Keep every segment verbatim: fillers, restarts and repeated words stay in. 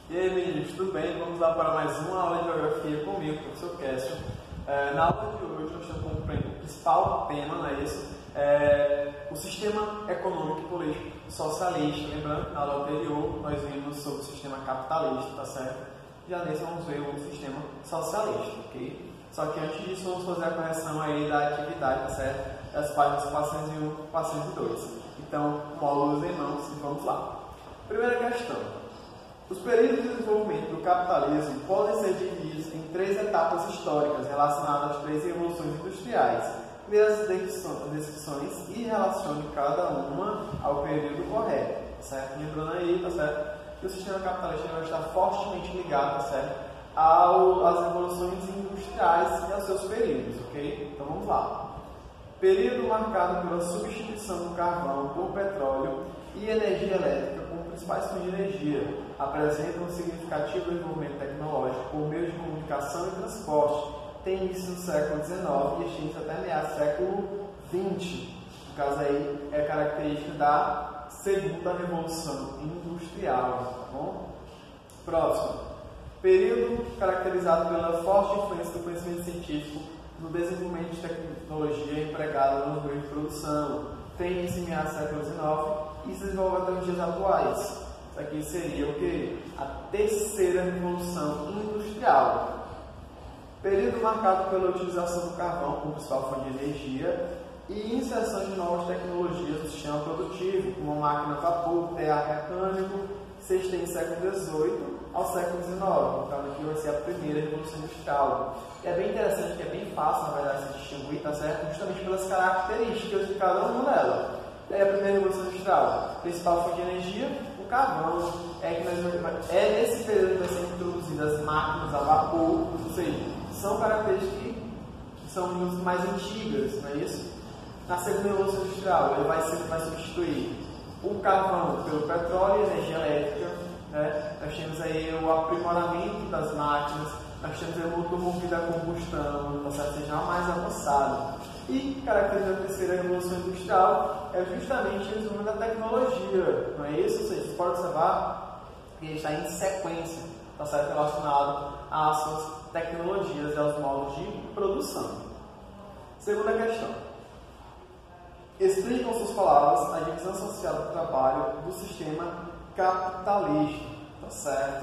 E aí, meninos, tudo bem? Vamos lá para mais uma aula de Geografia comigo, professor Cássio. É, na aula de hoje, nós temos como principal tema, não é isso? É, o sistema econômico e político socialista. Lembrando que na aula anterior nós vimos sobre o sistema capitalista, tá certo? Já nesse vamos ver o sistema socialista, ok? Só que antes disso, vamos fazer a correção aí da atividade, tá certo? Das páginas quatrocentos e um e quatrocentos e dois. Então, módulos em mãos, e vamos lá. Primeira questão. Os períodos de desenvolvimento do capitalismo podem ser divididos em três etapas históricas relacionadas às três revoluções industriais. Dê as descrições e relacione cada uma ao período correto, tá certo? Lembrando aí, tá certo? Que o sistema capitalista vai estar fortemente ligado, tá certo? Ao, às revoluções industriais e aos seus períodos, ok? Então vamos lá. Período marcado pela substituição do carvão por petróleo e energia elétrica como principais fontes de energia, apresenta um significativo desenvolvimento tecnológico por meio de comunicação e transporte. Tem início no século dezenove e extingue até meados do século vinte. No caso aí, é característica da segunda revolução industrial. Tá bom? Próximo. Período caracterizado pela forte influência do conhecimento científico no desenvolvimento de tecnologia empregada nos meios de produção. Tem início em meados do século dezenove e se desenvolve até os dias atuais. Isso aqui seria o que? A terceira revolução industrial. Período marcado pela utilização do carvão como principal fonte de energia e inserção de novas tecnologias no sistema produtivo, como a máquina a vapor, tear mecânico, se estende do século dezoito ao século dezenove. Então aqui vai ser a primeira revolução industrial. E é bem interessante, que é bem fácil, na verdade, se distinguir, tá certo? Justamente pelas características de cada uma delas. É a primeira revolução industrial. Principal fonte de energia, o carvão. É, que nós, é nesse período que vai ser introduzidas as máquinas a vapor, ou seja, são características que são mais antigas, não é isso? Na segunda revolução industrial, ele vai, ser, vai substituir o carvão pelo petróleo e energia elétrica. Né? Nós temos aí o aprimoramento das máquinas, nós temos aí o motor movido a combustão, ou seja, mais avançado. E característica da terceira revolução industrial é justamente o desenvolvimento da tecnologia, não é isso? Ou seja, você pode observar que ele está em sequência, está certo? Relacionado às suas tecnologias e aos modos de produção. Segunda questão. Explique com suas palavras a divisão social do trabalho do sistema capitalista, tá certo?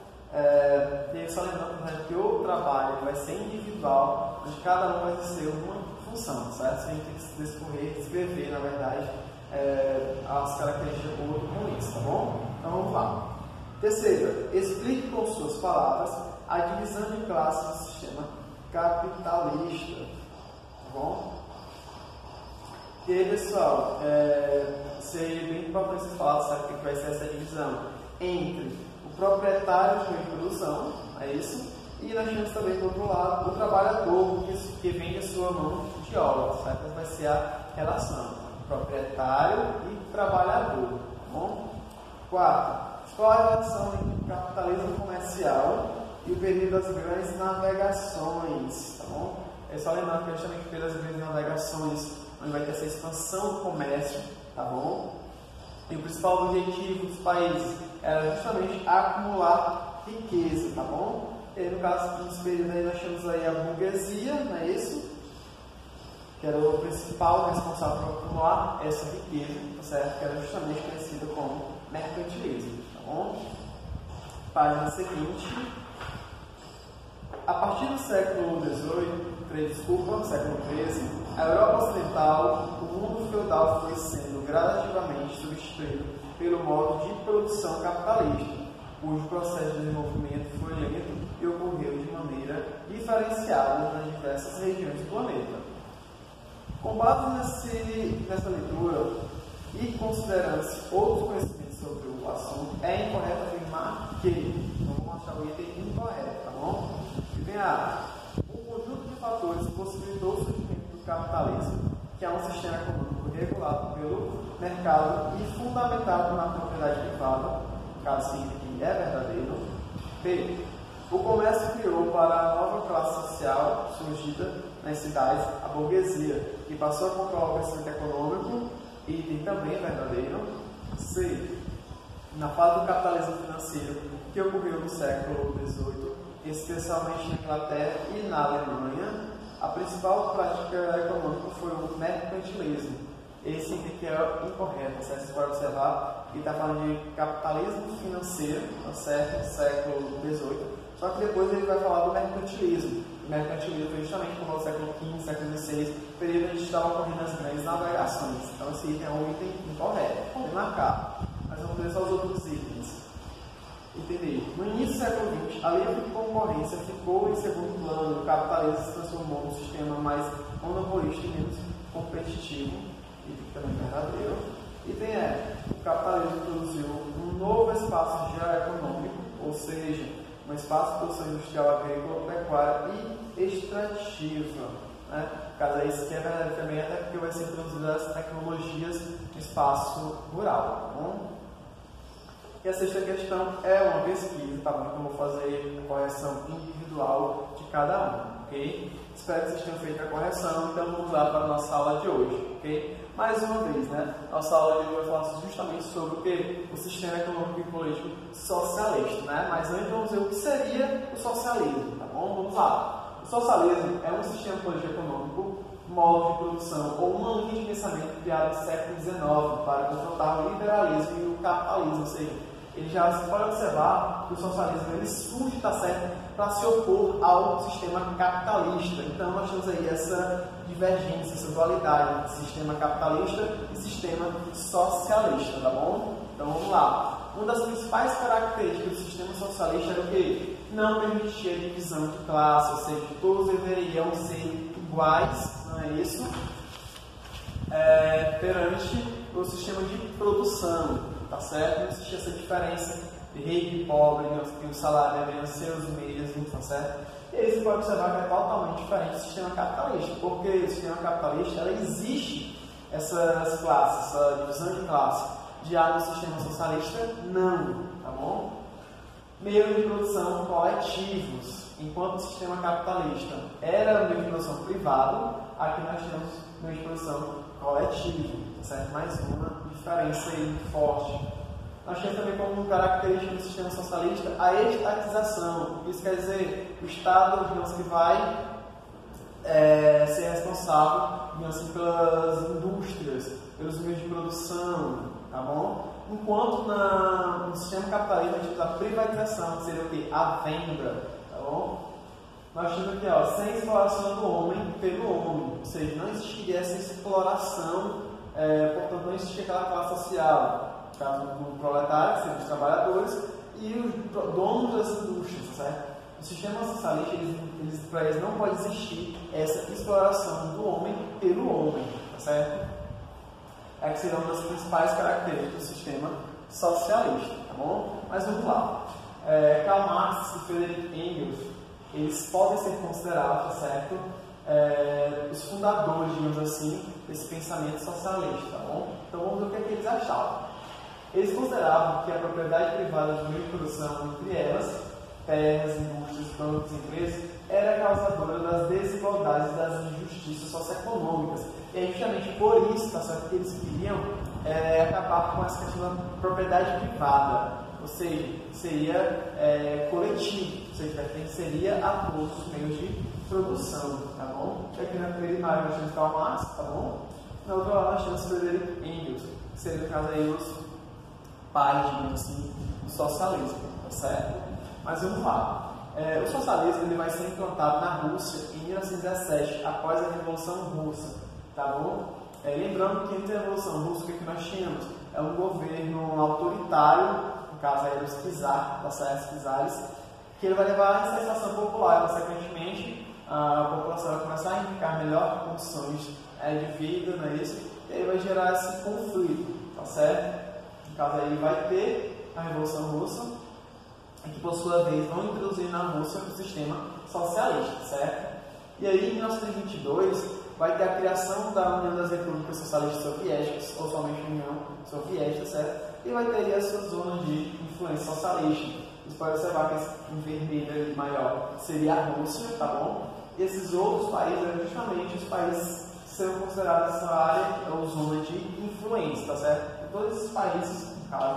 É, e aí só lembrando, né, que o trabalho vai ser individual, onde cada um vai ser uma função, certo? Você tem que discorrer, descrever, na verdade, é, as características do outro com isso, tá bom? Então vamos lá. Terceira, explique com suas palavras a divisão de classes do sistema capitalista, tá bom? E aí, pessoal, é, seria bem importante vocês falarem, sabe, o que vai ser essa divisão entre o proprietário de meio de produção, é isso? E nós temos também, do outro lado, o trabalhador que, que vende a sua mão de obra, certo? Essa vai ser a relação proprietário e trabalhador, tá bom? Quarto, qual a relação entre o capitalismo comercial e o período das grandes navegações, tá bom? É só lembrando que é justamente o período das grandes navegações, onde vai ter essa expansão do comércio, tá bom? E o principal objetivo dos países era justamente acumular riqueza, tá bom? E aí, no caso, nesse período aí, nós temos aí a burguesia, não é isso? Que era o principal responsável por acumular essa riqueza, tá certo? Que era justamente conhecida como mercantilismo, tá bom? Página seguinte. A partir do século dezoito, desculpa, século treze, a Europa Ocidental, o mundo feudal foi sendo gradativamente substituído pelo modo de produção capitalista, cujo processo de desenvolvimento foi lento e ocorreu de maneira diferenciada nas diversas regiões do planeta. Com base nesse, nessa leitura e considerando-se outros conhecimentos sobre o assunto, é incorreto afirmar que, então vamos achar o item incorreto, tá bom? E vem a um conjunto de fatores possibilitou o surgimento do capitalismo, que é um sistema econômico regulado pelo mercado e fundamentado na propriedade privada, caso sim que é verdadeiro. B. O comércio criou para a nova classe social surgida nas cidades, a burguesia, que passou a controlar o crescimento econômico, e também é verdadeiro. C. na fase do capitalismo financeiro que ocorreu no século dezoito, especialmente na Inglaterra e na Alemanha, a principal prática econômica foi o mercantilismo. Esse que é incorreto, certo? Você pode observar que está falando de capitalismo financeiro, tá certo? Século dezoito, só que depois ele vai falar do mercantilismo. O mercantilismo foi justamente como no século quinze, século dezesseis, período onde estavam ocorrendo as grandes navegações. Então esse item é um item incorreto, pode marcar. Mas vamos ver só os outros itens. Entender. No início do século vinte, a livre concorrência ficou em segundo plano, o capitalismo se transformou num sistema mais monopolista e menos competitivo, e também verdadeiro. E tem é, o capitalismo produziu um novo espaço geoeconômico, ou seja, um espaço de produção industrial, agrícola, pecuária e extrativa. Né? Caso é isso que é verdade também, até porque vai ser introduzidas as tecnologias no espaço rural. Tá bom? E a sexta questão é uma pesquisa, tá bom? Então eu vou fazer a correção individual de cada um, ok? Espero que vocês tenham feito a correção, então vamos lá para a nossa aula de hoje, ok? Mais uma vez, né? Nossa aula de hoje vai falar justamente sobre o que? O sistema econômico e político socialista, né? Mas antes vamos ver o que seria o socialismo, tá bom? Vamos lá. O socialismo é um sistema político econômico, modo de produção ou uma linha de pensamento criado no século dezenove para confrontar o liberalismo e o capitalismo, ou seja, ele já se pode observar que o socialismo ele surge, tá certo, para se opor ao sistema capitalista. Então nós temos aí essa divergência, essa dualidade entre sistema capitalista e sistema socialista, tá bom? Então vamos lá. Uma das principais características do sistema socialista era o quê? Não permitia divisão de classe, ou seja, todos deveriam ser iguais, não é isso? É, perante o sistema de produção. Tá certo? Não existe essa diferença de rico e pobre, que o salário deveriam ser os mesmos, tá certo? E aí você pode observar que é totalmente diferente do sistema capitalista, porque o sistema capitalista ela existe essas classes, essa divisão de classe. Já no sistema socialista, não, tá bom? Meios de produção coletivos. Enquanto o sistema capitalista era um meio de produção privado, aqui nós temos meio de produção coletivo, tá certo? Mais uma diferença aí forte. Nós temos também como característica do sistema socialista a estatização. Isso quer dizer, o Estado, digamos que vai é, ser responsável, digamos assim, pelas indústrias, pelos meios de produção, tá bom? Enquanto na, no sistema capitalista nós temos a privatização, que seria o quê? A venda, tá bom? Nós temos aqui, ó, sem exploração do homem pelo homem, ou seja, não existiria essa exploração. É, portanto, não existe aquela classe social, no caso do proletário, que seriam os trabalhadores, e os donos das indústrias, certo? No sistema socialista, eles, eles, para eles não pode existir essa exploração do homem pelo homem, tá certo? É que serão uma das principais características do sistema socialista, tá bom? Mas vamos lá. É, Karl Marx e Friedrich Engels, eles podem ser considerados, tá certo? É, os fundadores, digamos assim, desse pensamento socialista, tá bom? Então vamos ver o que, é que eles achavam. Eles consideravam que a propriedade privada de meio de produção, entre elas, terras, indústrias, bancos, empresas, era causadora das desigualdades e das injustiças socioeconômicas. E é justamente por isso, tá certo, que eles queriam é, acabar com essa questão da propriedade privada, ou seja, seria é, coletivo, ou seja, pertenceria a todos os meios de produção, tá bom? Aqui na primária nós temos Karl Marx, tá bom? Na outra lá nós temos Friedrich Engels, que seria no caso aí os pais, digamos assim, do socialismo, tá certo? Mas vamos lá. É, o socialismo ele vai ser implantado na Rússia em mil novecentos e dezessete, após a Revolução Russa, tá bom? É, lembrando que entre a Revolução Russa, o que, é que nós tínhamos? É um governo autoritário, no caso aí dos czar, tá certo? Czares, que ele vai levar a insatisfação popular, consequentemente a população vai começar a indicar melhor condições é, de vida, não é isso? E aí vai gerar esse conflito, tá certo? No caso aí vai ter a Revolução Russa, que por sua vez vão introduzir na Rússia o sistema socialista, certo? E aí em mil novecentos e vinte e dois vai ter a criação da União das Repúblicas Socialistas Soviéticas, ou somente a União Soviética, certo? E vai ter as suas zonas de influência socialista. Você pode observar que esse em vermelho maior seria a Rússia, tá bom? E esses outros países eram justamente os países que serão considerados essa área ou zona de influência, tá certo? E todos esses países, no caso,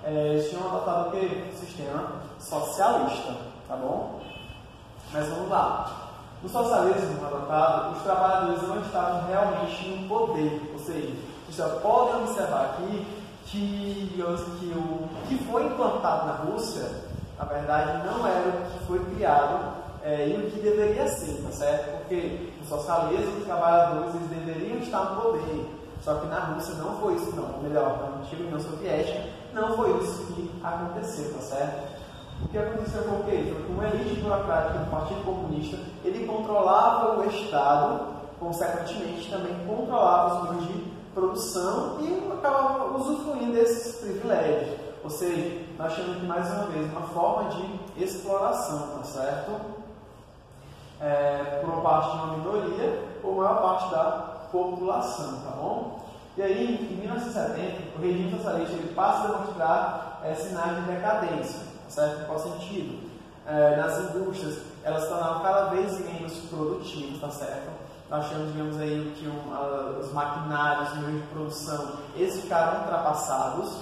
é, eles tinham adotado o quê? O sistema socialista, tá bom? Mas vamos lá. No socialismo adotado, os trabalhadores não estavam realmente no poder, ou seja, vocês podem observar aqui que, digamos, que o que foi implantado na Rússia, na verdade, não era o que foi criado é, e o que deveria ser, tá certo? Porque no socialismo, os trabalhadores eles deveriam estar no poder, só que na Rússia não foi isso, não. Ou melhor, na antiga União Soviética, não foi isso que aconteceu, tá certo? O que aconteceu foi o quê? Foi que uma elite burocrática do Partido Comunista, ele controlava o Estado, consequentemente também controlava os meios de produção e acabava usufruindo desses privilégios. Ou seja, nós chamamos aqui mais uma vez uma forma de exploração, tá certo? É, por uma parte de uma minoria ou maior parte da população, tá bom? E aí, em mil novecentos e setenta, o regime socialista ele passa a demonstrar é, sinais de decadência, tá certo? Qual sentido? É, nas indústrias, elas se tornaram cada vez menos produtivas, tá certo? Nós temos, digamos aí, que um, uh, os maquinários, os meios de produção, eles ficaram ultrapassados.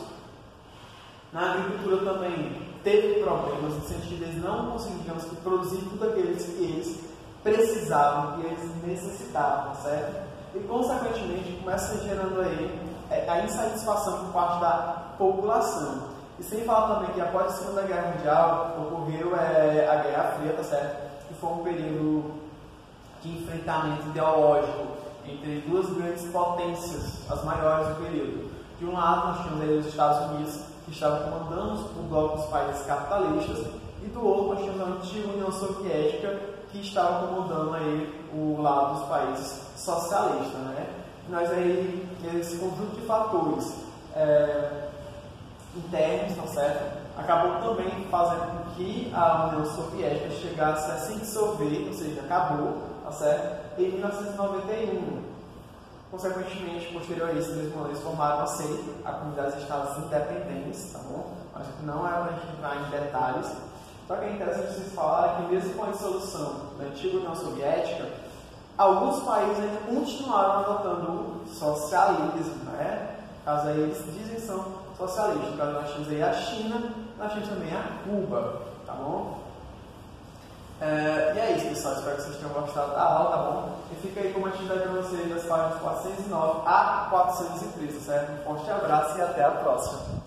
Na agricultura também teve problemas, no sentido de eles não conseguiam, digamos, que produzir tudo aquilo que eles precisavam, que eles necessitavam, tá certo? E, consequentemente, começa gerando aí a insatisfação por parte da população. E sem falar também que após a Segunda Guerra Mundial ocorreu é, a Guerra Fria, tá certo? Que foi um período de enfrentamento ideológico entre duas grandes potências, as maiores do período. De um lado, nós tínhamos aí os Estados Unidos, que estavam comandando o bloco dos países capitalistas, e do outro, nós tínhamos a antiga União Soviética, que estava comandando aí o lado dos países socialistas, né? Nós aí, esse conjunto de fatores é, internos, tá certo? Acabou também fazendo com que a União Soviética chegasse a se dissolver, ou seja, acabou, tá certo? Em mil novecentos e noventa e um. Consequentemente, posterior a isso, eles formaram a C E I, a Comunidade dos Estados Independentes, tá bom? Acho que não é para a gente entrar em detalhes. Só que é interessante vocês falarem que mesmo com a dissolução da antiga União Soviética, alguns países ainda continuaram adotando o socialismo, né? Caso aí eles dizem que são socialistas. No caso nós temos aí a China, nós temos também a Cuba, tá bom? É, e é isso, pessoal. Espero que vocês tenham gostado da aula, tá bom? E fica aí como atividade para vocês das páginas quatrocentos e nove a quatrocentos e treze, certo? Um forte abraço e até a próxima.